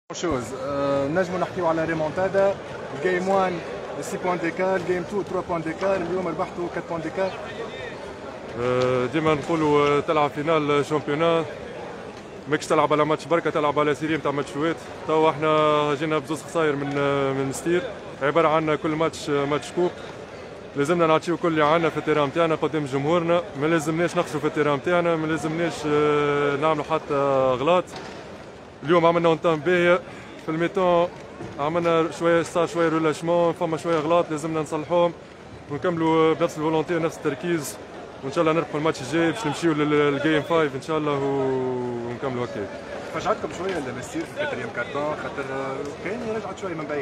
شوز نجموا نحكيو على ريمونتادا. جيم 1 6 بوان ديكار، جيم 2 3 بوان ديكار، اليوم ربحتوا 4 بوان ديكار. ديما نقولوا تلعب فينال شامبيونا ماكش تلعب على ماتش بركه، تلعب على سيريم تاع ماتشوات. توا احنا جينا بزوز خساير من ستير، عباره عن كل ماتش كوب. لازمنا نعطيو كل اللي عندنا في التيران نتاعنا قدام جمهورنا، ما لازمناش نخسروا في التيران نتاعنا، ما لازمناش نعملوا حتى غلط. اليوم عملنا اون تايم باهيه في الميتون، عملنا صار شويه ريلاشمون، فما شويه غلط لازمنا نصلحوهم ونكملوا بنفس الفولونتي ونفس التركيز، وان شاء الله نربحوا الماتش الجاي باش نمشيو للجيم 5 ان شاء الله ونكملوا هكاك. فاجأتكم شويه المسير في الكاتريام كارتون خاطر كاين رجعت شويه من بعيد.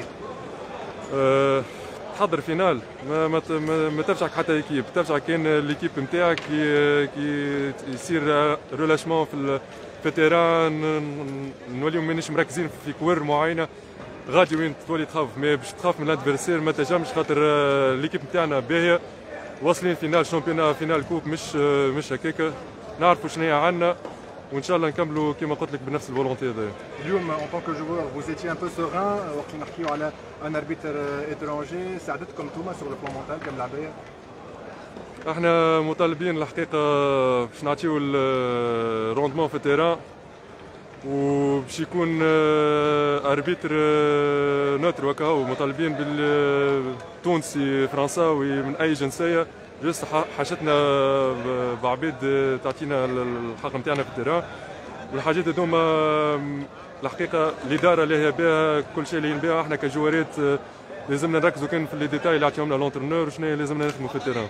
تحضر فينال ما تفجعك حتى ايكيب، تفجعك كان ليكيب نتاعك كي يصير ريلاشمون في التيران، نوليو مانيش مركزين في كور معينه، غادي وين تولي تخاف، ما باش تخاف من الادفيرسير ما تنجمش خاطر ليكيب نتاعنا باهيه، واصلين فينال شامبيونا فينال كوب مش هكاكا، نعرفوا شنو هي عندنا وان شاء الله نكملوا كما قلت لك بنفس الفولونتي هذايا. اليوم اون طونك جوور vous étiez un peu serein وقت اللي نحكيو على ان اربيتر اترونجي، ساعدتكم انتوما سور لو بلان مونتال كملاعبيه؟ احنا مطالبين الحقيقه باش نعطيو الروندمون في التيران، وباش يكون اربيتر نوتر وكاهو، مطالبين بالتونسي فرنساوي من اي جنسيه، جست حاجتنا بعبيد تعطينا الحق نتاعنا في التيران، والحاجات هذوما الحقيقه الاداره اللي هي بها كل شيء اللي بها، احنا كجوارات لازمنا نركزوا كان في لي ديتاي اللي عطيهم لنا لونترونور وشنو لازمنا نخدموا في التيران.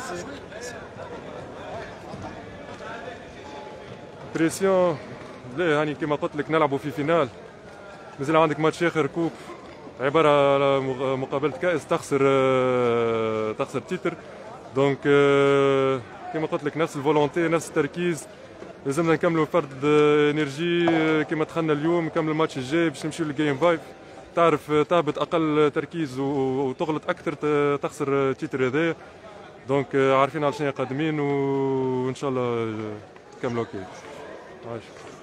بريسيون لا، هاني كما قلت لك نلعبوا في فينال، مازال عندك ماتش اخر كوب عباره على مقابله كاس، تخسر تيتر، دونك كما قلت لك نفس الفولونتي نفس التركيز، لازمنا نكملوا فرد انرجي كما دخلنا اليوم، نكملوا الماتش الجاي باش نمشيو للجيم 5. تعرف تهبط اقل تركيز وتغلط اكثر تخسر تيتر هذايا، دونك عارفين على شنو قادمين وان شاء الله نكملوا اوكي.